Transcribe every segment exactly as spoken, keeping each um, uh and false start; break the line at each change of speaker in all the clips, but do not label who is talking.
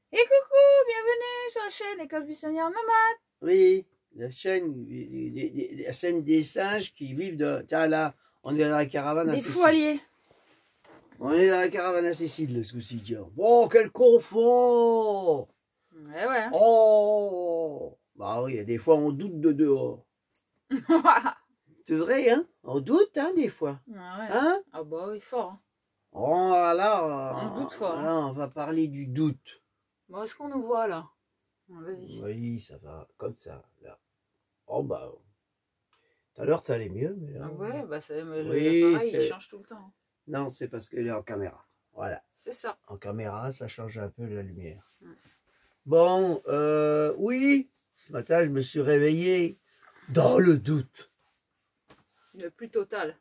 Et coucou, bienvenue sur la chaîne École Buissonnière Nomade.
Oui, la chaîne, la chaîne des singes qui vivent de... Tiens là, on est dans la caravane à
Des
Cécile.
poiliers.
On est dans la caravane à Cécile, ce coup-ci, tiens. Oh, quel confort!
Ouais, ouais.
Oh! Bah oui, des fois on doute de dehors. C'est vrai, hein? On doute, hein, des fois.
Ah ouais.
Hein?
Ah bah oui, fort. Hein.
Oh là,
On doute fort.
là,
Hein.
on va parler du doute.
Bon, est-ce qu'on nous voit là? Vas-y.
Oui, ça va, comme ça, là. Oh bah, tout à l'heure ça allait mieux, mais là...
Ah ouais, bah c'est
Oui,
pareil, il
c'est-
change tout le temps.
Non, c'est parce qu'elle est en caméra. Voilà.
C'est ça.
En caméra, ça change un peu la lumière.
Mm.
Bon, euh, oui, ce matin, je me suis réveillé dans le doute.
Le plus total.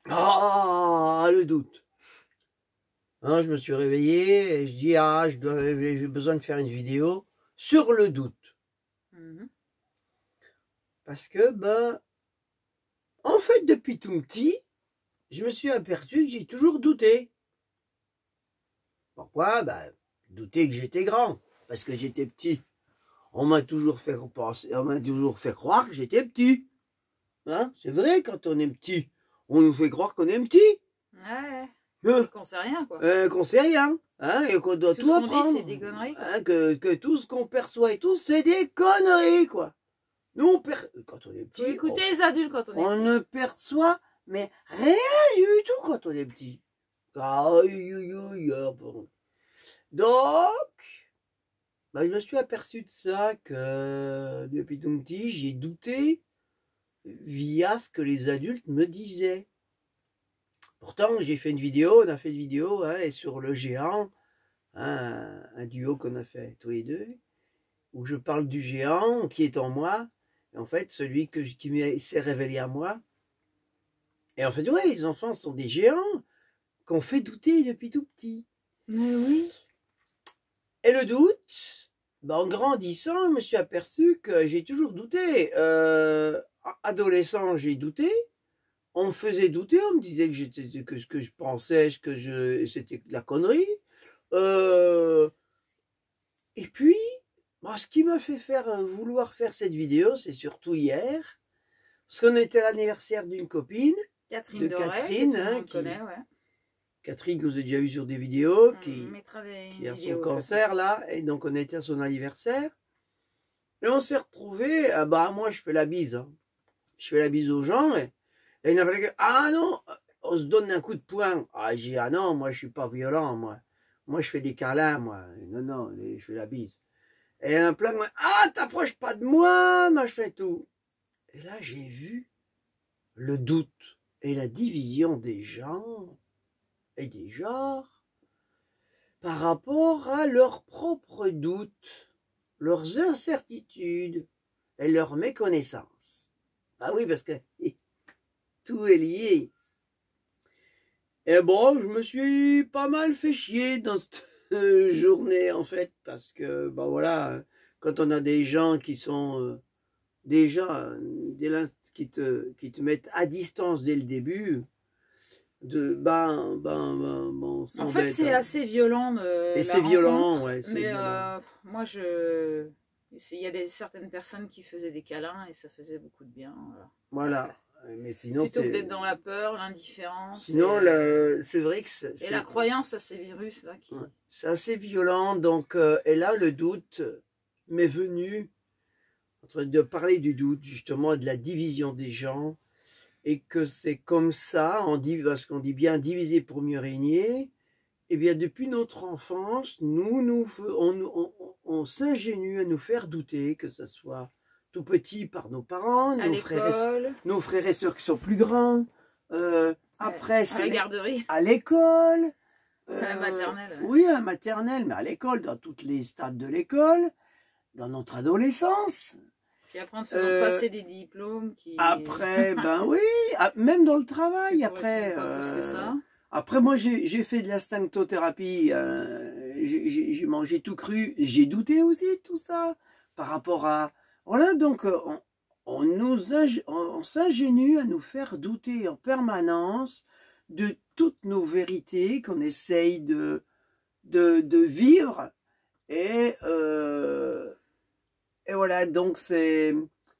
Ah, le doute. Hein, je me suis réveillé et je dis, ah, je dois, j'ai besoin de faire une vidéo sur le doute.
Mhm.
Parce que, ben, en fait, depuis tout petit, je me suis aperçu que j'ai toujours douté. Pourquoi? Ben, douter que j'étais grand, parce que j'étais petit. On m'a toujours fait penser, on m'a toujours fait croire que j'étais petit. Hein? C'est vrai, quand on est petit, on nous fait croire qu'on est petit.
Ouais.
Hein?
Et qu'on sait rien quoi.
Euh, qu'on sait rien. Hein? Et qu'on doit
Tout
tout,
ce qu'on
apprendre.
dit, c'est des conneries.
Hein? Que, que tout ce qu'on perçoit et tout, c'est des conneries, quoi. Nous, on per... quand on est petit,
Faut écouter
on,
les adultes quand on est
on
petit.
ne perçoit mais rien du tout quand on est petit. Aïe, aïe, aïe, aïe, bon. Donc, bah, je me suis aperçu de ça que depuis tout petit, j'ai douté via ce que les adultes me disaient. Pourtant, j'ai fait une vidéo, on a fait une vidéo hein, et sur le géant, hein, un duo qu'on a fait tous les deux, où je parle du géant qui est en moi, et en fait, celui que, qui s'est révélé à moi. Et en fait, ouais, les enfants sont des géants qu'on fait douter depuis tout petit.
Mais oui.
Et le doute, ben en grandissant, je me suis aperçu que j'ai toujours douté. Euh, adolescent, j'ai douté. On me faisait douter, on me disait que j'étais que ce que je pensais, que je c'était de la connerie. Euh, et puis, ben, ce qui m'a fait faire vouloir faire cette vidéo, c'est surtout hier, parce qu'on était à l'anniversaire d'une copine,
Catherine
de
Doré,
Catherine,
que tout le
hein,
monde
qui,
connaît, ouais.
Catherine que vous avez déjà vu sur des vidéos,
On
qui,
mettra des
qui a son
vidéos,
cancer là, et donc on était à son anniversaire. Et on s'est retrouvés, ah bah moi je fais la bise, hein. Je fais la bise aux gens, et, et il y en a plein qui, ah non, on se donne un coup de poing. Ah j'ai ah non, moi je suis pas violent, moi. Moi je fais des câlins, moi. Non, non, je fais la bise. Et il y en a plein qui, ah t'approches pas de moi, machin et tout. Et là j'ai vu le doute et la division des gens et des genres par rapport à leurs propres doutes, leurs incertitudes et leur méconnaissance. Ah oui, parce que tout est lié. Et bon, je me suis pas mal fait chier dans cette journée, en fait, parce que, ben voilà, quand on a des gens qui sont euh, déjà, des, qui, te, qui te mettent à distance dès le début, de, ben, ben, ben, bon,
En fait, c'est assez violent. De
Et c'est violent, ouais.
Mais
violent.
Euh, moi, je... Il y a des, certaines personnes qui faisaient des câlins et ça faisait beaucoup de bien. Voilà.
Voilà. Mais sinon,
plutôt que d'être dans la peur, l'indifférence.
Sinon, et... c'est vrai que c'est...
Et la croyance à ces virus-là. Qui...
Ouais. C'est assez violent. Donc, euh, et là, le doute m'est venu en train de parler du doute, justement, de la division des gens. Et que c'est comme ça, on dit, parce qu'on dit bien diviser pour mieux régner. Eh bien, depuis notre enfance, nous, nous on, on, on s'ingénue à nous faire douter, que ce soit tout petit par nos parents,
à
nos frères, et, nos frères et sœurs qui sont plus grands, euh, après
à la garderie,
à l'école,
euh, à la maternelle.
Oui, à la maternelle, mais à l'école, dans tous les stades de l'école, dans notre adolescence.
Puis après, on te faisant euh, passer des diplômes qui...
Après, ben oui, même dans le travail, après...
Euh, ça.
Après, moi, j'ai fait de la symptothérapie, euh, j'ai mangé tout cru, j'ai douté aussi de tout ça, par rapport à... Voilà, donc, on, on, nous, on s'ingénue à nous faire douter en permanence de toutes nos vérités qu'on essaye de, de, de vivre Et, euh, et voilà, donc c'est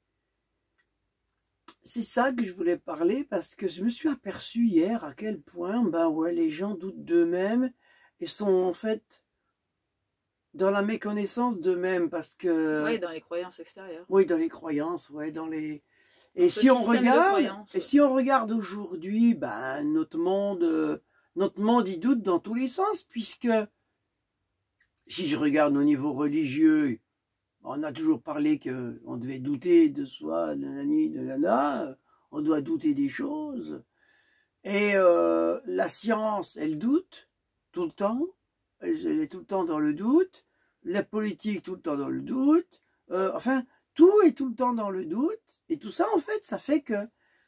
c'est ça que je voulais parler, parce que je me suis aperçu hier à quel point ben ouais, les gens doutent d'eux-mêmes et sont en fait dans la méconnaissance d'eux-mêmes, parce que...
Oui, dans les croyances extérieures.
Oui, dans les croyances, ouais, dans les... Et
Dans
si on regarde,
croyances,
et
ouais.
si on regarde aujourd'hui, ben, notre monde, euh, notre monde y doute dans tous les sens, puisque si je regarde au niveau religieux, on a toujours parlé qu'on devait douter de soi, de nani, de nana, on doit douter des choses. Et euh, la science, elle doute tout le temps, elle, elle est tout le temps dans le doute, la politique tout le temps dans le doute, euh, enfin, tout est tout le temps dans le doute, et tout ça, en fait, ça fait que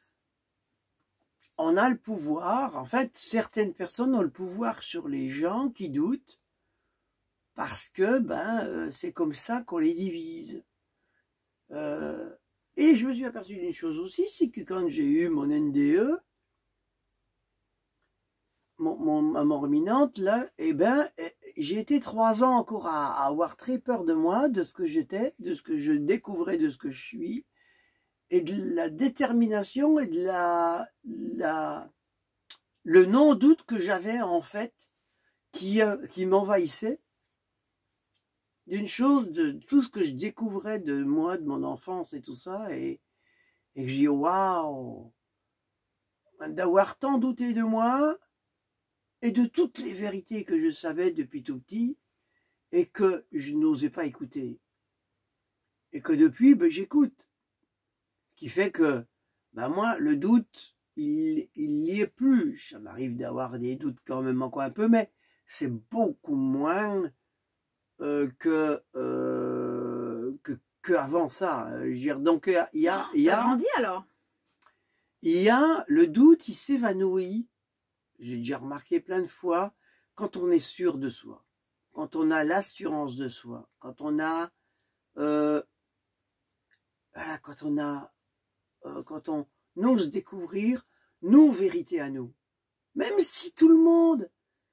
on a le pouvoir, en fait, certaines personnes ont le pouvoir sur les gens qui doutent, parce que, ben, euh, c'est comme ça qu'on les divise. Euh, et je me suis aperçu d'une chose aussi, c'est que quand j'ai eu mon N D E, mon, mon, ma mort imminente, là, eh ben, j'ai été trois ans encore à, à avoir très peur de moi, de ce que j'étais, de ce que je découvrais, de ce que je suis, et de la détermination et de la, la le non-doute que j'avais, en fait, qui, qui m'envahissait, d'une chose, de tout ce que je découvrais de moi, de mon enfance et tout ça, et, et que je dis, waouh, d'avoir tant douté de moi, et de toutes les vérités que je savais depuis tout petit, et que je n'osais pas écouter. Et que depuis, ben, j'écoute. Ce qui fait que, ben moi, le doute, il n'y est plus. Ça m'arrive d'avoir des doutes quand même encore un peu, mais c'est beaucoup moins euh, que, euh, que, que avant ça. Je veux dire, donc, il y a... Il y a,
grandi alors
il y a le doute, il s'évanouit. J'ai déjà remarqué plein de fois, quand on est sûr de soi, quand on a l'assurance de soi, quand on a, euh, voilà, quand on a, euh, quand on ose découvrir nos vérités à nous. Même si tout le monde,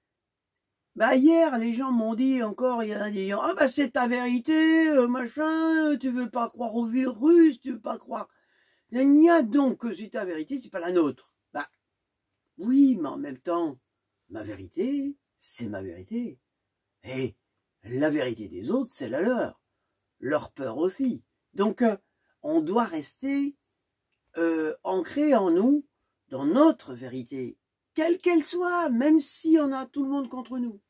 bah hier les gens m'ont dit encore, il y en a des gens, ah bah c'est ta vérité, euh, machin, tu veux pas croire au virus, tu veux pas croire. Il n'y a donc que c'est ta vérité, c'est pas la nôtre. Bah oui, mais en même temps, ma vérité, c'est ma vérité. Et la vérité des autres, c'est la leur. Leur peur aussi. Donc, euh, on doit rester euh, ancré en nous, dans notre vérité, quelle qu'elle soit, même si on a tout le monde contre nous.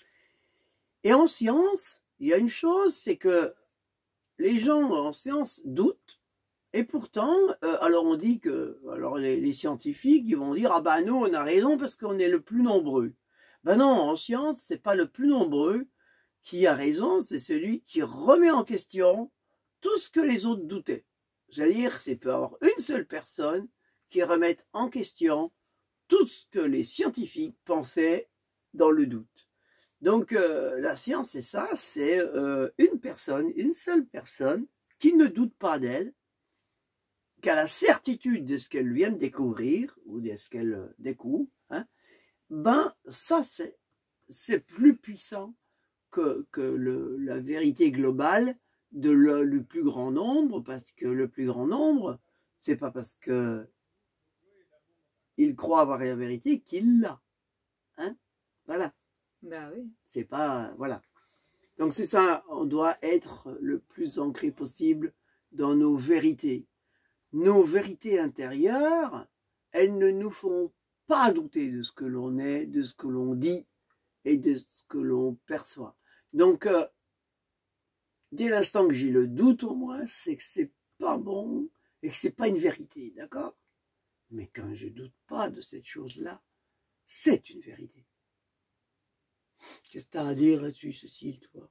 Et en science, il y a une chose, c'est que les gens en science doutent, et pourtant, euh, alors on dit que, alors les, les scientifiques, ils vont dire, ah ben nous on a raison parce qu'on est le plus nombreux. Ben non, en science, c'est pas le plus nombreux qui a raison, c'est celui qui remet en question tout ce que les autres doutaient. C'est-à-dire, c'est peut y avoir une seule personne qui remette en question tout ce que les scientifiques pensaient dans le doute. Donc euh, la science, c'est ça, c'est euh, une personne, une seule personne qui ne doute pas d'elle, qui a la certitude de ce qu'elle vient de découvrir, ou de ce qu'elle découvre, hein, ben ça c'est c'est plus puissant que, que le, la vérité globale de le, le plus grand nombre, parce que le plus grand nombre, c'est pas parce que il croit avoir la vérité qu'il l'a. Hein, voilà.
Ben oui.
C'est pas... Voilà. Donc c'est ça, on doit être le plus ancré possible dans nos vérités. Nos vérités intérieures, elles ne nous font pas douter de ce que l'on est, de ce que l'on dit et de ce que l'on perçoit. Donc, euh, dès l'instant que j'ai le doute au moins, c'est que c'est pas bon et que c'est pas une vérité, d'accord? Mais quand je doute pas de cette chose-là, c'est une vérité. Qu'est-ce que tu as à dire là-dessus, Cécile, toi?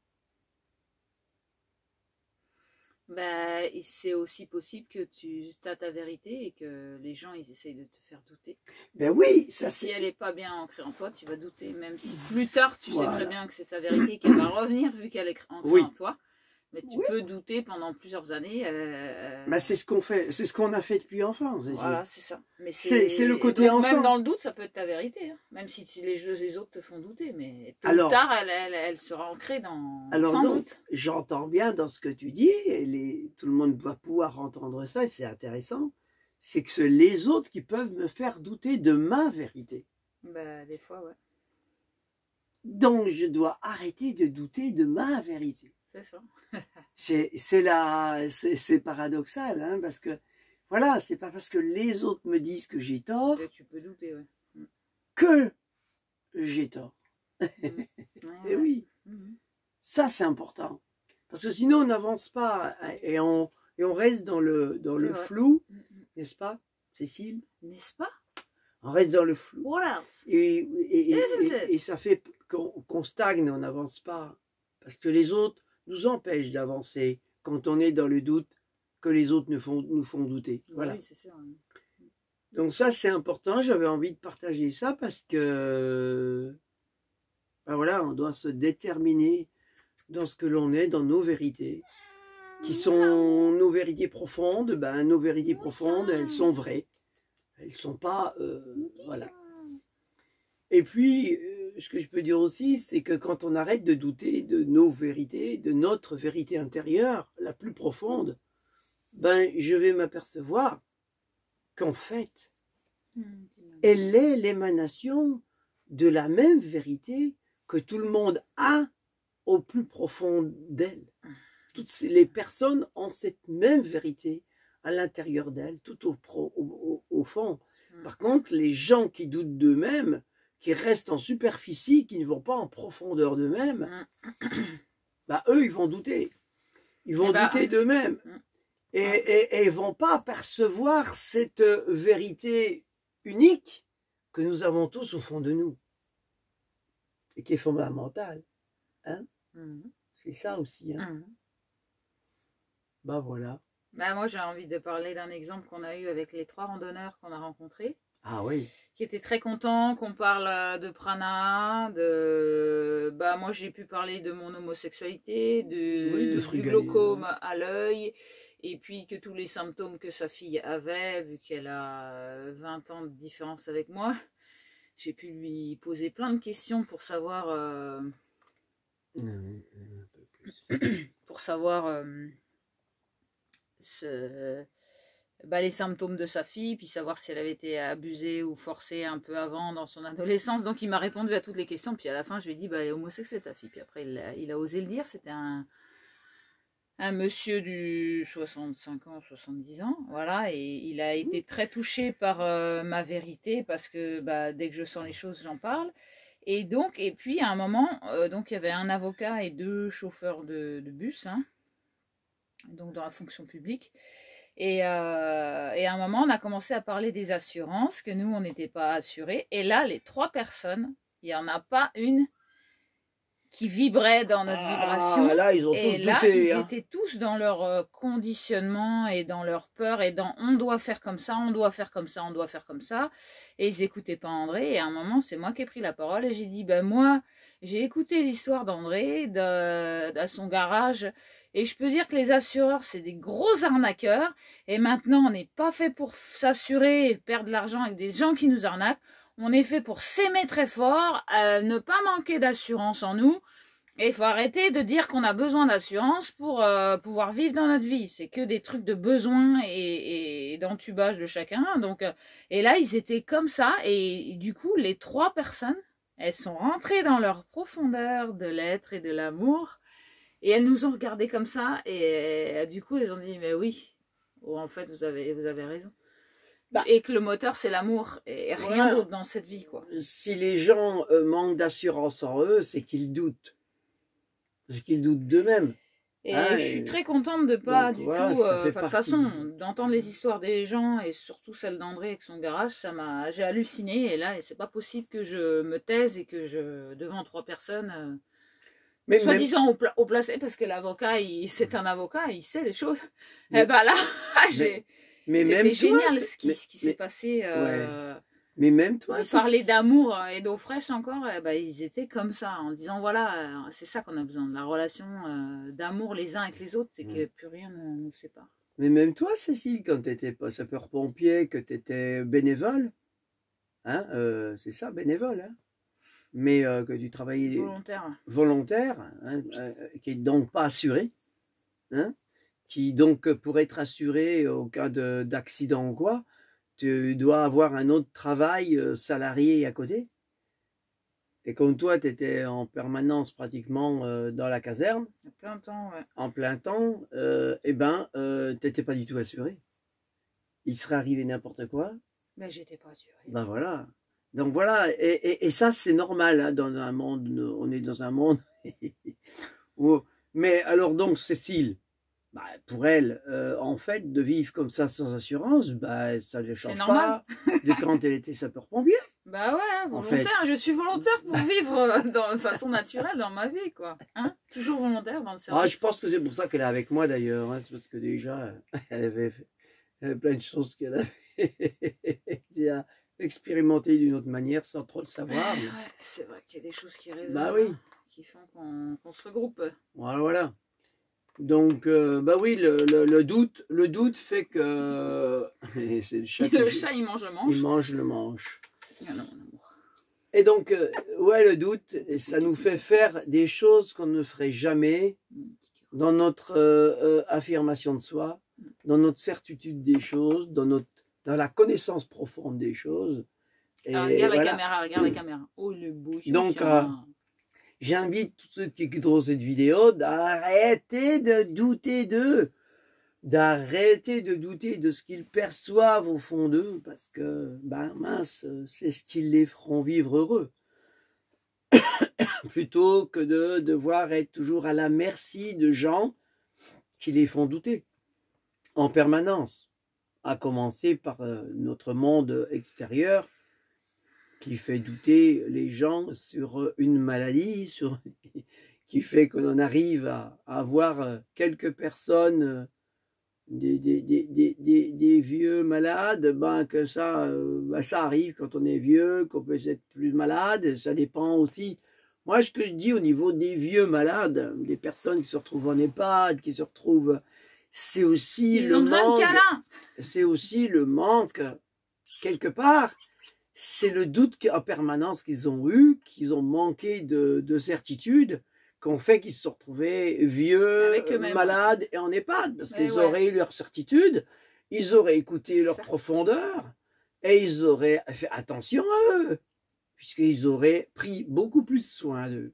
Ben, c'est aussi possible que tu as ta vérité et que les gens ils essayent de te faire douter.
Ben oui, ça
si
c'est...
elle n'est pas bien ancrée en toi, tu vas douter. Même si plus tard tu
Voilà.
sais très bien que c'est ta vérité qu'elle va revenir vu qu'elle est ancrée
Oui.
en toi. Mais tu
Oui.
peux douter pendant plusieurs années. Euh...
Bah, c'est ce qu'on fait, c'est ce qu'on a fait depuis enfance.
Voilà, c'est ça. Mais
C'est- c'est le côté
donc,
enfant.
Même dans le doute, ça peut être ta vérité. Hein. Même si tu- les jeux les autres te font douter. Mais tôt
Alors-
ou tard, elle, elle, elle sera ancrée dans...
Alors
sans
donc,
doute.
j'entends bien dans ce que tu dis, et les, tout le monde va pouvoir entendre ça, et c'est intéressant, c'est que c'est les autres qui peuvent me faire douter de ma vérité.
Bah, des fois, ouais.
Donc je dois arrêter de douter de ma vérité.
C'est ça.
C'est c'est la- c'est- c'est paradoxal, hein, parce que voilà, c'est pas parce que les autres me disent que j'ai tort
Et tu peux douter, ouais.
que j'ai tort.
Ouais,
Et
ouais.
oui,
Mhm.
ça c'est important. Parce que sinon on n'avance pas et on, et on reste dans le, dans
C'est
le
vrai.
flou,
Mhm.
n'est-ce pas, Cécile?
N'est-ce pas?
On reste dans le flou.
What else?
Et, et, et,
Isn't it?
et- et ça fait qu'on qu'on stagne, on n'avance pas. Parce que les autres nous empêchent d'avancer quand on est dans le doute que les autres nous font, nous font douter. Voilà.
Oui, c'est sûr. hein.
Donc ça c'est important, j'avais envie de partager ça parce que ben voilà, on doit se déterminer dans ce que l'on est, dans nos vérités, qui sont nos vérités profondes. Ben nos vérités profondes, elles sont vraies, elles sont pas euh, voilà. Et puis euh, ce que je peux dire aussi, c'est que quand on arrête de douter de nos vérités, de notre vérité intérieure, la plus profonde, ben je vais m'apercevoir qu'en fait,
Mhm.
elle est l'émanation de la même vérité que tout le monde a au plus profond d'elle. Toutes ces- les personnes ont cette même vérité à l'intérieur d'elles, tout au, pro- au, au- au fond. Par contre, les gens qui doutent d'eux-mêmes, qui restent en superficie, qui ne vont pas en profondeur d'eux-mêmes, bah, eux, ils vont douter. Ils vont
Eh ben,
douter d'eux-mêmes.
mm.
Et, et, et ils ne vont pas percevoir cette vérité unique que nous avons tous au fond de nous. Et qui est fondamentale.
Mhm.
C'est ça aussi. Hein.
Mhm.
Bah voilà.
Bah, moi, j'ai envie de parler d'un exemple qu'on a eu avec les trois randonneurs qu'on a rencontrés,
Ah oui.
qui étaient très contents qu'on parle euh, de prana, de... Bah, moi, j'ai pu parler de mon homosexualité, de,
Oui, de
du
frugalisme.
glaucome à l'œil, et puis que tous les symptômes que sa fille avait, vu qu'elle a vingt ans de différence avec moi, j'ai pu lui poser plein de questions pour savoir... euh,
Un peu plus.
pour savoir euh, ce, bah, les symptômes de sa fille, puis savoir si elle avait été abusée ou forcée un peu avant dans son adolescence. Donc il m'a répondu à toutes les questions, puis à la fin je lui ai dit, bah, elle est homosexuelle ta fille. Puis après il a, il a osé le dire, c'était un, un monsieur du soixante-cinq ans, soixante-dix ans, voilà, et il a été très touché par euh, ma vérité, parce que bah, dès que je sens les choses, j'en parle. Et donc, et puis à un moment, euh, donc il y avait un avocat et deux chauffeurs de, de bus, hein, donc dans la fonction publique. Et, euh, et à un moment, on a commencé à parler des assurances, que nous, on n'était pas assurés. Et là, les trois personnes, il n'y en a pas une qui vibrait dans notre vibration.
Ah, là, ils ont
Et
tous
là,
douté.
ils
Hein.
étaient tous dans leur euh, conditionnement et dans leur peur et dans on doit faire comme ça, on doit faire comme ça, on doit faire comme ça. Et ils n'écoutaient pas André. Et à un moment, c'est moi qui ai pris la parole et j'ai dit, ben moi, j'ai écouté l'histoire d'André de, à son garage. Et je peux dire que les assureurs, c'est des gros arnaqueurs. Et maintenant, on n'est pas fait pour s'assurer et perdre de l'argent avec des gens qui nous arnaquent. On est fait pour s'aimer très fort, euh, ne pas manquer d'assurance en nous. Et il faut arrêter de dire qu'on a besoin d'assurance pour euh, pouvoir vivre dans notre vie. C'est que des trucs de besoin et, et d'entubage de chacun. Donc, euh, et là, ils étaient comme ça. Et, et du coup, les trois personnes, elles sont rentrées dans leur profondeur de l'être et de l'amour. Et elles nous ont regardé comme ça. Et euh, du coup, elles ont dit, mais oui, oh, en fait, vous avez, vous avez raison. Bah, et que le moteur, c'est l'amour. Et rien
voilà.
d'autre dans cette vie, quoi.
Si les gens euh, manquent d'assurance en eux, c'est qu'ils doutent. C'est qu'ils doutent d'eux-mêmes.
Et
ah,
je suis
et...
très contente de pas
Donc,
du
voilà,
tout.
Euh,
de toute façon, d'entendre les histoires des gens et surtout celle d'André avec son garage, ça m'a, j'ai halluciné. Et là, c'est pas possible que je me taise et que je, devant trois personnes, euh, mais soi-disant même... au, pla au placé, parce que l'avocat, c'est un avocat, il sait les choses. Mais, et ben là, j'ai.
Mais même
c'était génial
toi,
ce qui, ce qui s'est passé. Euh,
ouais. Mais même toi,
de
c'est-
parler d'amour et d'eau fraîche encore, eh ben, ils étaient comme ça, en disant voilà, euh, c'est ça qu'on a besoin, de la relation euh, d'amour les uns avec les autres, et que
Mm.
plus rien ne nous sépare.
mais même toi, Cécile, quand tu étais pas sapeur-pompier, que tu étais bénévole, hein, euh, c'est ça, bénévole, hein, mais euh, que tu travaillais
Volontaire.
volontaire, hein, euh, qui est donc pas assuré, hein, qui donc pour être assuré au cas de- d'accident ou quoi, tu dois avoir un autre travail euh, salarié à côté. Et comme toi, tu étais en permanence pratiquement euh, dans la caserne,
Il y a plein de temps, ouais.
en plein temps, euh, eh ben, euh, tu n'étais pas du tout assuré. Il serait arrivé n'importe quoi,
Mais j'étais pas assurée.
ben voilà. Donc voilà, et, et, et ça c'est normal hein, dans un monde, on est dans un monde où... Mais alors donc Cécile, bah, pour elle, euh, en fait, de vivre comme ça sans assurance, bah, ça ne change
normal.
pas de quand elle était sapeur-pompier.
Bah ouais,
En
volontaire.
fait.
Je suis volontaire pour vivre euh, dans, de façon naturelle dans ma vie, quoi. Hein, toujours volontaire dans le service.
Ah, je pense que c'est pour ça qu'elle est avec moi d'ailleurs. Hein. C'est parce que déjà, elle avait, fait, elle avait plein de choses qu'elle avait déjà expérimentées d'une autre manière sans trop le savoir.
Ouais,
Mais...
ouais, c'est vrai qu'il y a des choses qui résonnent,
Bah oui.
hein, qui font qu'on qu'on se regroupe.
Voilà, voilà. Donc, euh, bah oui, le, le, le doute, le doute fait que c'est le chat,
Le
qui,
chat, il mange le manche.
il mange le manche.
Ah non, mon amour.
Et donc, euh, ouais, le doute, ça nous fait faire des choses qu'on ne ferait jamais dans notre euh, euh, affirmation de soi, dans notre certitude des choses, dans, notre, dans la connaissance profonde des choses. Et
Ah, regarde
voilà.
la caméra, regarde la caméra. Oh, le beau
Donc,
chien.
euh, j'invite tous ceux qui écouteront cette vidéo d'arrêter de douter d'eux, d'arrêter de douter de ce qu'ils perçoivent au fond d'eux, parce que, ben mince, c'est ce qui les feront vivre heureux. Plutôt que de devoir être toujours à la merci de gens qui les font douter en permanence, à commencer par euh, notre monde extérieur qui fait douter les gens sur une maladie, sur... qui fait qu'on en arrive à, à avoir quelques personnes, des, des, des, des, des vieux malades, ben que ça, ben ça arrive quand on est vieux, qu'on peut être plus malade, ça dépend aussi. Moi, ce que je dis au niveau des vieux malades, des personnes qui se retrouvent en EHPAD, qui se retrouvent, c'est aussi
Ils
le
ont besoin
manque,
de câlins.
c'est aussi le manque, quelque part, c'est le doute en permanence qu'ils ont eu, qu'ils ont manqué de, de certitude, qu'on fait qu'ils se sont retrouvés vieux, malades et en EHPAD, parce qu'ils ouais. auraient eu leur certitude, ils auraient écouté leur certitude. Profondeur, et ils auraient fait attention à eux, puisqu'ils auraient pris beaucoup plus soin d'eux.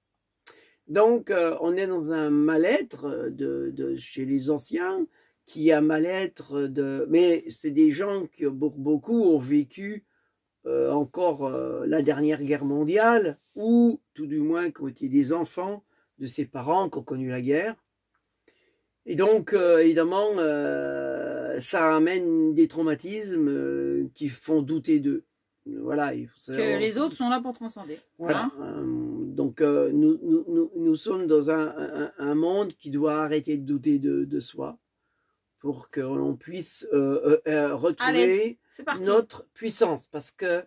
Donc, euh, on est dans un mal-être de, de, chez les anciens, qui a mal-être de... Mais c'est des gens qui, beaucoup, ont vécu euh, encore euh, la dernière guerre mondiale, ou tout du moins qui ont été des enfants de ses parents qui ont connu la guerre. Et donc, euh, évidemment, euh, ça amène des traumatismes euh, qui font douter d'eux. Voilà, il faut savoir,
que les autres sont là pour transcender.
Voilà. Hein euh, donc, euh, nous, nous, nous, nous sommes dans un, un, un monde qui doit arrêter de douter de, de soi pour que l'on puisse euh, euh, retrouver Allez, notre puissance. Parce que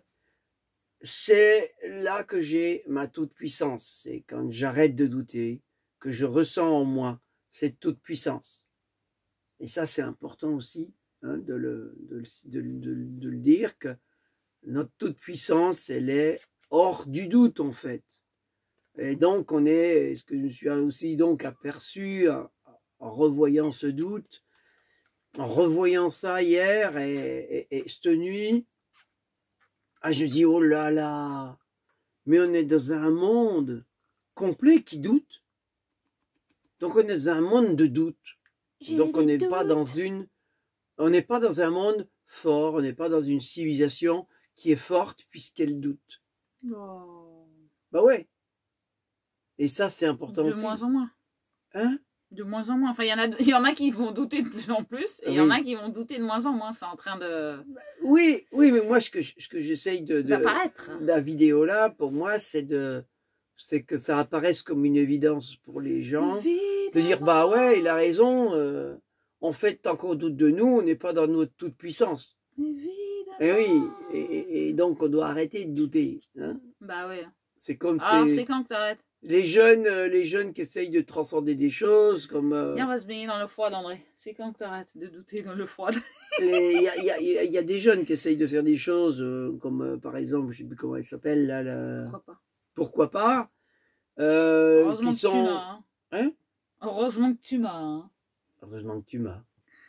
c'est là que j'ai ma toute puissance. C'est quand j'arrête de douter, que je ressens en moi cette toute puissance. Et ça, c'est important aussi hein, de, le, de, de, de, de le dire que notre toute puissance, elle est hors du doute en fait. Et donc on est, ce que je me suis aussi donc aperçu en, en revoyant ce doute, en revoyant ça hier et, et, et cette nuit, ah, je dis oh là là, mais on est dans un monde complet qui doute. Donc on est dans un monde de doute. Donc on n'est pas dans une, on n'est pas dans un monde fort, on n'est pas dans une civilisation qui est forte puisqu'elle doute.
Oh.
Bah ouais. Et ça, c'est important
de
aussi.
De moins en moins.
Hein?
De moins en moins. Enfin, il y en a, il y en a qui vont douter de plus en plus, et il oui. y en a qui vont douter de moins en moins. C'est en train de...
Oui, oui, mais moi, ce que, ce que j'essaye de...
d'apparaître.
La vidéo là, pour moi, c'est de... c'est que ça apparaisse comme une évidence pour les gens. Évidemment. De dire, bah ouais, il a raison. Euh, en fait, tant qu'on doute de nous, on n'est pas dans notre toute puissance.
Évidemment.
Et oui, et, et- et donc on doit arrêter de douter. Hein.
Bah ouais.
C'est comme
Alors,
ces-
c'est quand que t'arrêtes?
les jeunes, euh, les jeunes qui essayent de transcender des choses, comme euh,
Viens, on va se baigner dans l'eau froide, André. C'est quand que t'arrêtes de douter dans l'eau froide?
les- il y a, il y a- il y a- il y a des jeunes qui essayent de faire des choses, euh, comme euh, par exemple, je sais plus comment elle s'appelle là, la-
Pourquoi pas?
pourquoi pas, euh,
Heureusement
qui
que tu
sont,
m'as. Hein.
hein?
Heureusement que tu m'as. Hein.
Heureusement que tu m'as.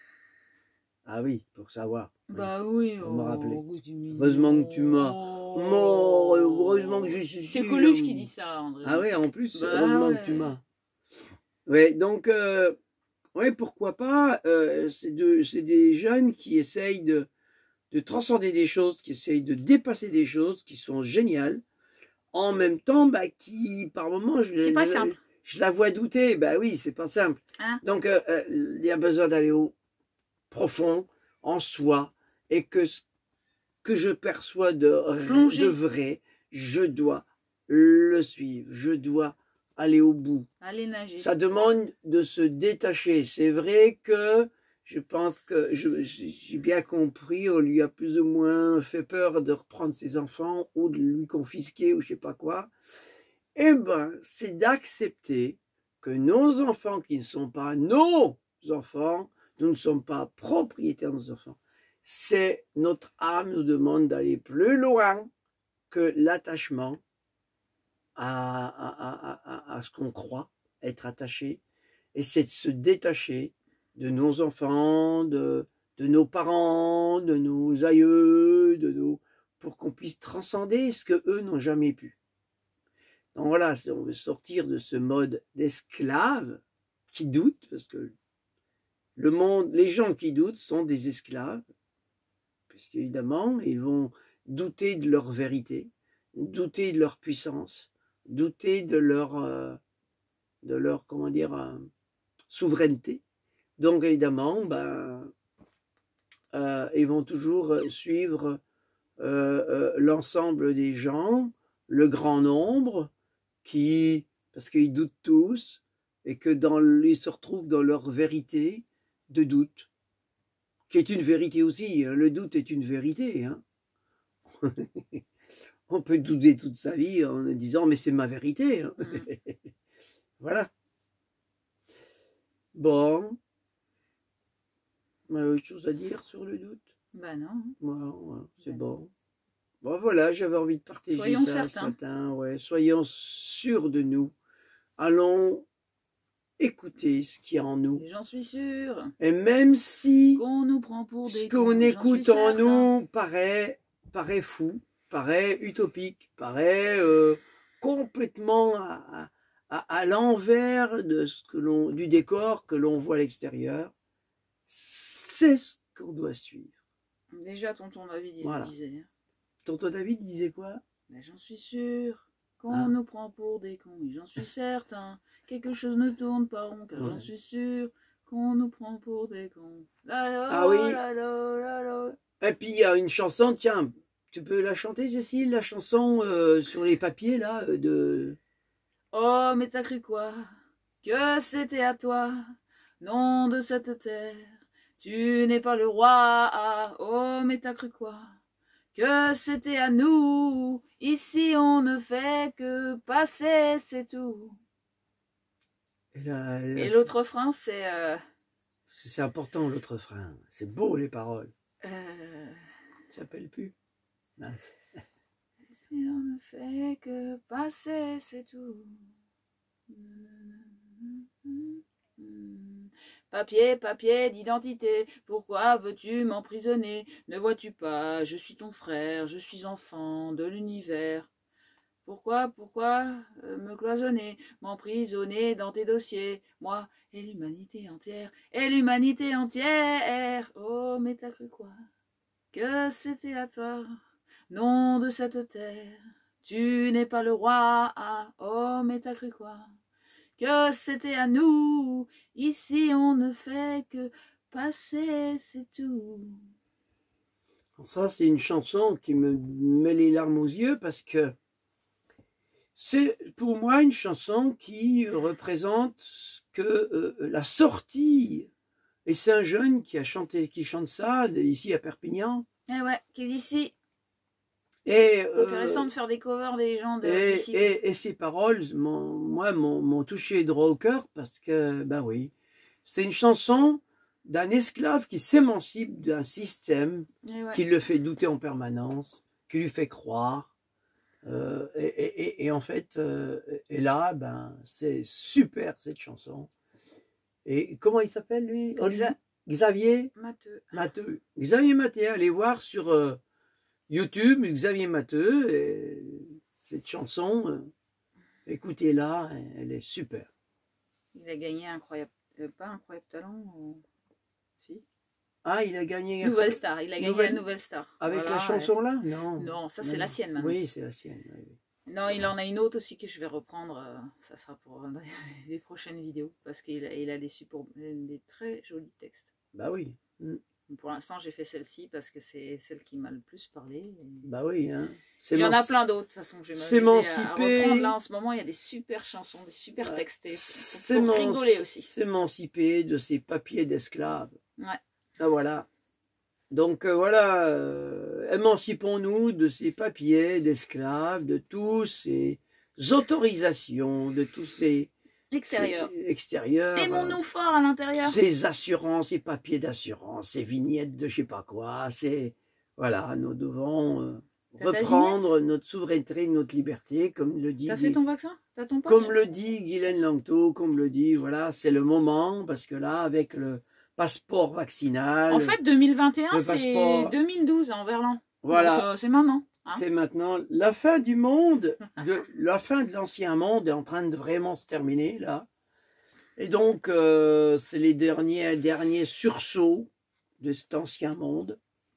Ah oui, pour savoir. Oui.
Bah oui.
Pour me rappeler.
Oh, que tu m'as.
Heureusement que tu m'as. Mon, heureusement que je suis.
C'est Coluche qui dit ça, André.
Ah oui, en plus,
Bah
heureusement
ouais.
que tu m'as. Oui, donc, euh, ouais, pourquoi pas, euh, c'est de, c'est des jeunes qui essayent de, de transcender des choses, qui essayent de dépasser des choses, qui sont géniales, en même temps, bah, qui, par moments, je,
C'est pas
je-
simple.
je la vois douter, bah oui, c'est pas simple.
Hein?
Donc, euh, euh, il y a besoin d'aller au profond, en soi, et que ce que je perçois de,
Plonger.
de vrai, je dois le suivre, je dois aller au bout.
Allez nager.
Ça demande de se détacher. C'est vrai que je pense que je- j'ai bien compris, on lui a plus ou moins fait peur de reprendre ses enfants ou de lui confisquer ou je sais pas quoi. Eh ben, c'est d'accepter que nos enfants qui ne sont pas nos enfants, nous ne sommes pas propriétaires de nos enfants. C'est notre âme nous demande d'aller plus loin que l'attachement à, à, à, à, à ce qu'on croit être attaché, et c'est de se détacher de nos enfants, de, de nos parents, de nos aïeux, de nos, pour qu'on puisse transcender ce que eux n'ont jamais pu. Donc voilà, on veut sortir de ce mode d'esclave qui doute, parce que le monde, les gens qui doutent sont des esclaves, puisqu'évidemment, ils vont douter de leur vérité, douter de leur puissance, douter de leur, euh, de leur comment dire, euh, souveraineté. Donc évidemment, ben, euh, ils vont toujours suivre euh, euh, l'ensemble des gens, le grand nombre, qui, parce qu'ils doutent tous, et que dans, ils se retrouvent dans leur vérité de doute, qui est une vérité aussi. Le doute est une vérité. Hein. On peut douter toute sa vie en disant mais c'est ma vérité. Hein. Mmh. Voilà. Bon. Euh, autre chose à dire sur le doute?
Bah non.
Ouais, ouais, c'est bon. Bon voilà, j'avais envie de partager
Soyons
ça
certains.
ce matin. Ouais. Soyons sûrs de nous. Allons écouter ce qu'il y a en nous.
J'en suis sûre.
Et même si
qu'on nous prend pour des
ce qu'on
cons,
écoute en nous paraît, paraît fou, paraît utopique, paraît euh, complètement à, à, à l'envers de ce que l'on, du décor que l'on voit à l'extérieur, c'est ce qu'on doit suivre.
Déjà, tonton David
Voilà.
disait.
Tonton David disait quoi?
Mais j'en suis sûre qu'on
Ah.
nous prend pour des cons, et j'en suis certain. Quelque chose ne tourne pas rond, car
Ouais.
j'en suis sûre qu'on nous prend pour des cons. La, la,
Ah oui.
la, la, la, la.
Et puis il y a une chanson, tiens, tu peux la chanter Cécile, la chanson euh, sur les papiers là euh, de...
Oh, mais t'as cru quoi? Que c'était à toi, nom de cette terre. Tu n'es pas le roi, ah, oh, mais t'as cru quoi? Que c'était à nous, ici on ne fait que passer, c'est tout.
Et, la- la-
Et l'autre refrain, c'est... Euh,
c'est important l'autre frein, c'est beau les paroles.
euh,
Ça s'appelle plus. Mince.
ici on ne fait que passer, c'est tout. Papier, papier d'identité, pourquoi veux-tu m'emprisonner? Ne vois-tu pas, je suis ton frère, je suis enfant de l'univers. Pourquoi, pourquoi euh, me cloisonner, m'emprisonner dans tes dossiers? Moi et l'humanité entière, et l'humanité entière. Oh, mais t'as cru quoi? Que c'était à toi, nom de cette terre. Tu n'es pas le roi, ah, oh, mais t'as cru quoi? Que c'était à nous, ici on ne fait que passer, c'est tout.
Ça, c'est une chanson qui me met les larmes aux yeux parce que c'est pour moi une chanson qui représente que euh, la sortie, et c'est un jeune qui a chanté, qui chante ça ici à Perpignan.
Eh ouais, qui est d'ici.
Et,
Intéressant
euh,
de faire des covers des gens de
et,
d'ici.
et, et ces paroles, m'ont- moi, m'ont m'ont touché droit au cœur parce que, ben oui, c'est une chanson d'un esclave qui s'émancipe d'un système
Eh ouais.
qui le fait douter en permanence, qui lui fait croire. Euh, et, et, et, et en fait, euh, et là, ben, c'est super cette chanson. Et comment il s'appelle lui?
Xa-
Xavier
Matteux.
Matteux. Xavier Matteux, allez voir sur euh, YouTube Xavier Matteux. Et cette chanson, euh, écoutez-la, elle est super.
Il a gagné incroyable. Euh, pas incroyable talent. euh, Si.
Ah, il a gagné.
Nouvelle star. Il a gagné
Nouvelle-
la nouvelle star.
Avec
Voilà,
la chanson là? Non.
ouais. Non, ça
Non,
c'est la
non.
sienne maintenant.
Oui, c'est la sienne. oui, oui.
Non, il en a une autre aussi que je vais reprendre. euh, ça sera pour euh, les prochaines vidéos parce qu'il a, il a des, support, des très jolis textes.
Bah oui. Mm.
Pour l'instant, j'ai fait celle-ci parce que c'est celle qui m'a le plus parlé. et-
Bah oui. Hein.
Il y en a
S'émanci-
plein d'autres, de toute façon. Je vais m'amuser à, à
S'émanciper.
reprendre. Là, en ce moment, il y a des super chansons, des super
Ouais.
textes. et Pour, pour
S'éman-
rigoler aussi.
S'émanciper de ces papiers d'esclaves.
Ouais.
Ah voilà. Donc euh, voilà, euh, émancipons-nous de ces papiers d'esclaves, de tous ces autorisations, de tous ces
Extérieur.
ces extérieurs,
Aimons-nous fort à l'intérieur.
euh, ces assurances, ces papiers d'assurance, ces vignettes de je sais pas quoi. C'est voilà, nous devons euh,
T'as ta
reprendre notre souveraineté, notre liberté, comme le dit.
T'as fait
Guy-
ton vaccin? T'as ton patch?
Comme le dit Guylaine Langto, comme le dit, voilà, c'est le moment, parce que là, avec le passeport vaccinal,
En fait, deux mille vingt et un,
le
c'est
passeport.
deux mille douze en Verlan.
voilà,
Donc, euh, c'est maintenant. hein.
c'est maintenant la fin du monde, de, la fin de l'ancien monde est en train de vraiment se terminer, là. Et donc, euh, c'est les derniers, derniers sursauts de cet ancien monde.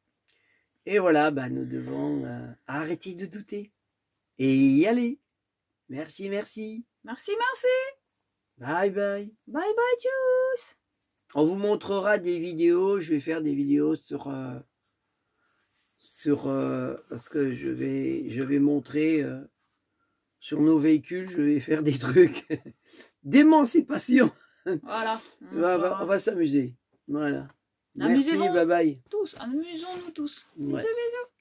Et voilà, bah, nous devons euh, arrêter de douter et y aller. Merci, merci.
Merci, merci.
Bye, bye.
Bye bye, Juice.
On vous montrera des vidéos. Je vais faire des vidéos sur euh, sur euh, parce que je vais je vais montrer euh, sur nos véhicules. Je vais faire des trucs d'émancipation.
Voilà.
On va, on va, on va s'amuser. Voilà. Merci.
Amusez-vous.
Bye bye.
Tous, amusons-nous tous.
Ouais.
Bisous, bisous.